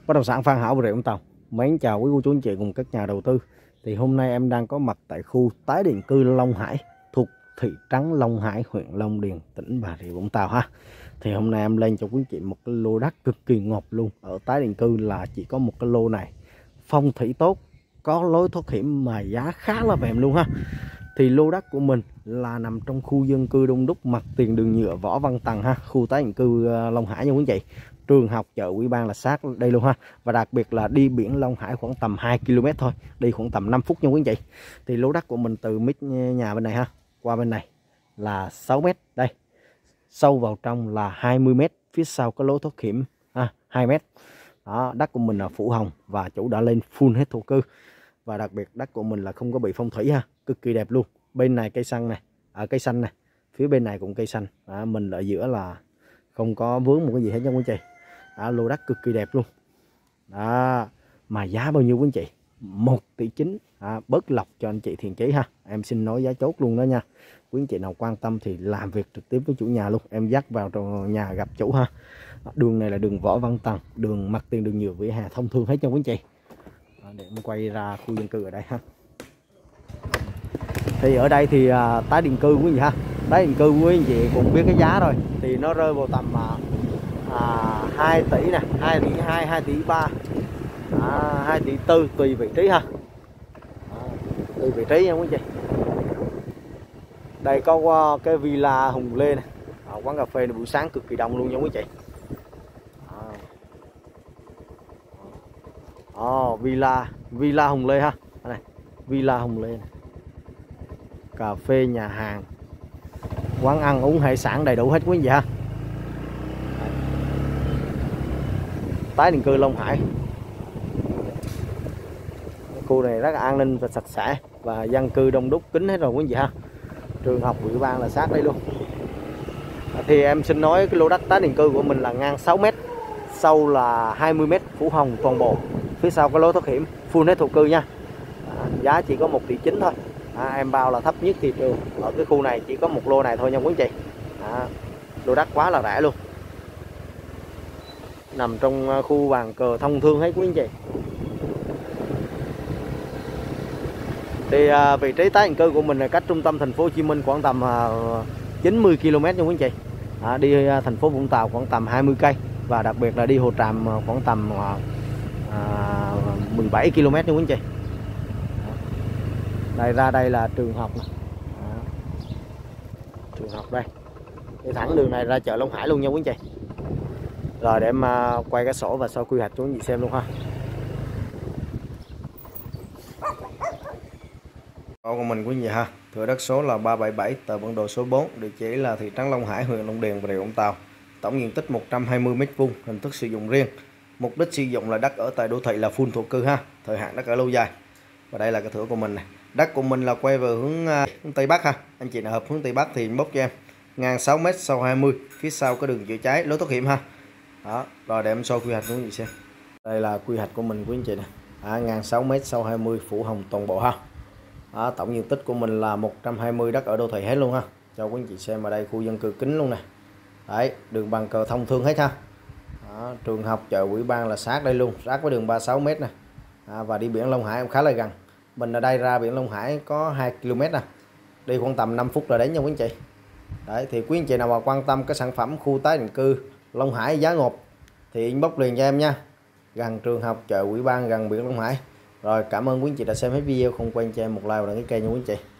Bất động sản Phan Hảo, Bà Rịa Vũng Tàu. Mến chào quý cô chú anh chị cùng các nhà đầu tư. Thì hôm nay em đang có mặt tại khu tái định cư Long Hải thuộc thị trấn Long Hải, huyện Long Điền, tỉnh Bà Rịa Vũng Tàu ha. Thì hôm nay em lên cho quý anh chị một cái lô đất cực kỳ ngọt luôn. Ở tái định cư là chỉ có một cái lô này, phong thủy tốt, có lối thoát hiểm mà giá khá là mềm luôn ha. Thì lô đất của mình là nằm trong khu dân cư đông đúc, mặt tiền đường nhựa Võ Văn Tần ha, khu tái định cư Long Hải nha quý anh chị. Trường học, chợ, ủy ban là sát đây luôn ha. Và đặc biệt là đi biển Long Hải khoảng tầm 2 km thôi, đi khoảng tầm 5 phút nha quý anh chị. Thì lô đất của mình từ mít nhà bên này ha qua bên này là 6 m, đây sâu vào trong là 20 m, phía sau có lối thoát hiểm 2 m. Đó, đất của mình là phủ hồng và chủ đã lên full hết thổ cư. Và đặc biệt đất của mình là không có bị phong thủy ha, cực kỳ đẹp luôn. Bên này cây xanh này, ở cây xanh này, phía bên này cũng cây xanh. Mình ở giữa là không có vướng một cái gì hết nha quý anh chị. Lô đất cực kỳ đẹp luôn. Mà giá bao nhiêu quý anh chị? 1,9 tỷ. Bớt lọc cho anh chị thiền chí ha. Em xin nói giá chốt luôn đó nha. Quý anh chị nào quan tâm thì làm việc trực tiếp với chủ nhà luôn. Em dắt vào trong nhà gặp chủ ha. Đường này là đường Võ Văn Tần, đường mặt tiền đường nhựa vỉa hè thông thương hết cho quý anh chị. Để em quay ra khu dân cư ở đây ha. Thì ở đây thì tái định cư quý anh chị ha. Tái định cư quý anh chị cũng biết cái giá rồi. Thì nó rơi vào tầm 2 tỷ nè, 2 tỷ 2, 2 tỷ 3, 2 tỷ 4 tùy vị trí ha. Tùy vị trí nha quý anh chị. Đây có cái villa Hùng Lê này. Quán cà phê này buổi sáng cực kỳ đông luôn nha quý anh chị. Villa Hùng Lê ha. Đây, Villa Hùng Lê này. Cà phê, nhà hàng, quán ăn uống hải sản đầy đủ hết quý anh chị ha. Tái định cư Long Hải. Khu này rất là an ninh và sạch sẽ và dân cư đông đúc kín hết rồi quý anh chị ha. Trường học, ủy ban là sát đây luôn. Thì em xin nói cái lô đất tái định cư của mình là ngang 6 m, sâu là 20 m, phủ hồng toàn bộ. Phía sau có lối thoát hiểm, full hết thổ cư nha. Giá chỉ có 1,9 tỷ thôi. Em bao là thấp nhất thị trường ở cái khu này, chỉ có một lô này thôi nha quý anh chị. Lô đất quá là rẻ luôn, nằm trong khu bàn cờ thông thương hết quý anh chị. Thì vị trí tái định cư của mình là cách trung tâm thành phố Hồ Chí Minh khoảng tầm 90 km nha quý anh chị. Đi thành phố Vũng Tàu khoảng tầm 20 cây và đặc biệt là đi Hồ Tràm khoảng tầm 17 km nha quý anh chị. Đây ra đây là trường học này. Trường học đây. Đi thẳng đường này ra chợ Long Hải luôn nha quý anh chị. Rồi để em quay cái sổ và soi quy hoạch cho quý anh chị xem luôn ha. Sổ của mình quý anh chị ha. Thửa đất số là 377, tờ bản đồ số 4, địa chỉ là thị trấn Long Hải, huyện Long Điền, Bà Rịa Vũng Tàu. Tổng diện tích 120 m², hình thức sử dụng riêng. Mục đích sử dụng là đất ở tại đô thị là full thổ cư ha, thời hạn đất ở lâu dài. Và đây là cái thửa của mình này. Đất của mình là quay về hướng Tây Bắc ha. Anh chị nào hợp hướng Tây Bắc thì inbox cho em. Ngang 6 m, sâu 20, phía sau có đường chữa cháy, lối thoát hiểm ha. Đó, rồi để em soi quy hoạch của quý anh chị xem. Đây là quy hoạch của mình quý anh chị nè. Ngang 6 m, sâu 20, phủ hồng toàn bộ ha. Tổng diện tích của mình là 120, đất ở đô thị hết luôn ha. Cho quý anh chị xem, ở đây khu dân cư kín luôn nè. Đấy, đường bàn cờ thông thương hết ha. Trường học, chợ, ủy ban là sát đây luôn, sát với đường 36 m nè. Và đi biển Long Hải cũng khá là gần. Mình ở đây ra biển Long Hải có 2 km nè. Đi khoảng tầm 5 phút là đến nha quý anh chị. Đấy, thì quý anh chị nào mà quan tâm cái sản phẩm khu tái định cư Long Hải giá ngọt thì inbox liền cho em nha. Gần trường học, chợ, ủy ban, gần biển Long Hải. Rồi cảm ơn quý anh chị đã xem hết video, không quên cho em một like và đăng ký kênh nha quý anh chị.